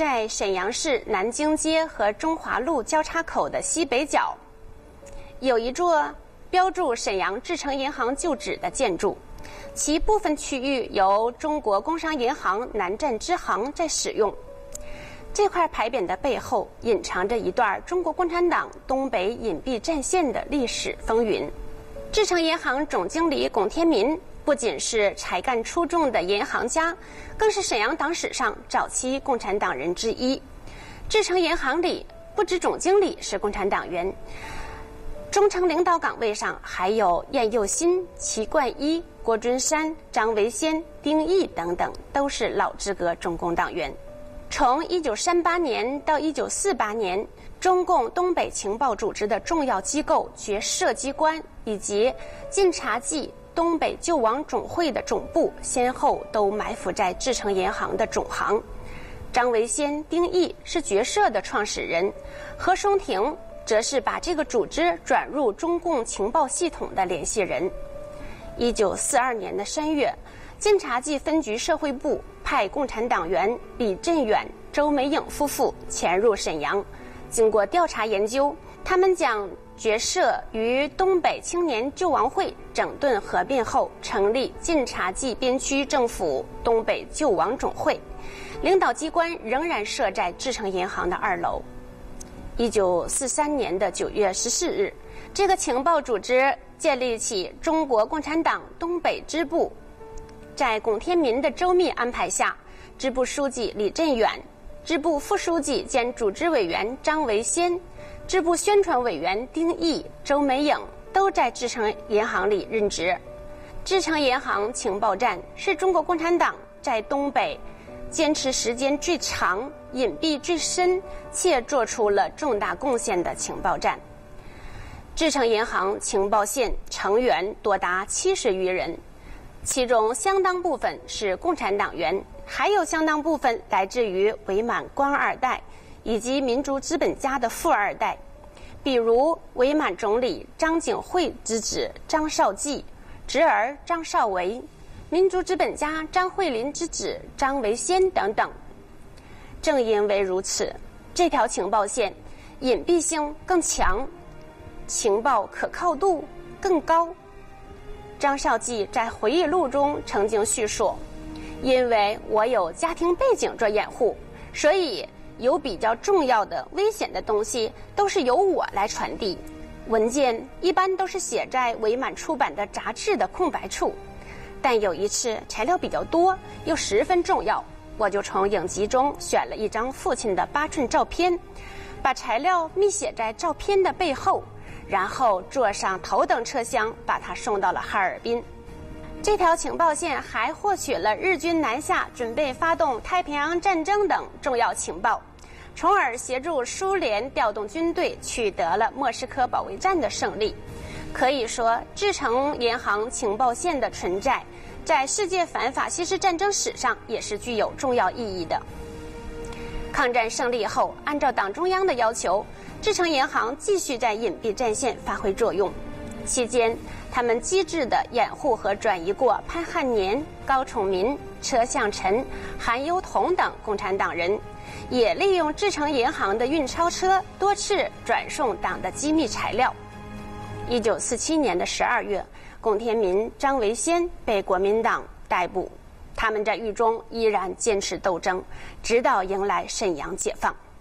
在沈阳市南京街和中华路交叉口的西北角，有一座标注沈阳至诚银行旧址的建筑，其部分区域由中国工商银行南站支行在使用。这块牌匾的背后隐藏着一段中国共产党东北隐蔽战线的历史风云。至诚银行总经理龚天民不仅是才干出众的银行家，更是沈阳党史上早期共产党人之一。至诚银行里不止总经理是共产党员，中层领导岗位上还有晏幼新、齐冠一、郭尊山、张维先、丁毅等等，都是老资格中共党员。从1938年到1948年，中共东北情报组织的重要机构决设机关以及晋察冀东北救亡总会的总部先后都埋伏在至诚银行的总行。张维先、丁毅是决设的创始人，何松亭则是把这个组织转入中共情报系统的联系人。1942年的3月，晋察冀分局社会部派共产党员李振远、周美颖夫妇潜入沈阳，经过调查研究，他们将决社与东北青年救亡会整顿合并后，成立晋察冀边区政府东北救亡总会，领导机关仍然设在至诚银行的2楼。1943年的9月14日，这个情报组织建立起中国共产党东北支部。在龚天民的周密安排下，支部书记李振远、支部副书记兼组织委员张维先、支部宣传委员丁毅、周美颖都在至诚银行里任职。至诚银行情报站是中国共产党在东北坚持时间最长、隐蔽最深且做出了重大贡献的情报站。至诚银行情报线成员多达70余人，其中相当部分是共产党员，还有相当部分来自于伪满官二代以及民族资本家的富二代，比如伪满总理张景惠之子张绍济、侄儿张绍维，民族资本家张惠林之子张维先等等。正因为如此，这条情报线隐蔽性更强，情报可靠度更高。张绍济在回忆录中曾经叙述，因为我有家庭背景做掩护，所以有比较重要的危险的东西都是由我来传递。文件一般都是写在伪满出版的杂志的空白处，但有一次材料比较多又十分重要，我就从影集中选了一张父亲的8寸照片，把材料密写在照片的背后，然后坐上头等车厢把它送到了哈尔滨。这条情报线还获取了日军南下准备发动太平洋战争等重要情报，从而协助苏联调动军队，取得了莫斯科保卫战的胜利。可以说，至诚银行情报线的存在在世界反法西斯战争史上也是具有重要意义的。抗战胜利后，按照党中央的要求，至诚银行继续在隐蔽战线发挥作用。期间，他们机智地掩护和转移过潘汉年、高崇民、车向臣、韩优同等共产党人，也利用至诚银行的运钞车多次转送党的机密材料。1947年的12月，龚天民、张维先被国民党逮捕，他们在狱中依然坚持斗争，直到迎来沈阳解放。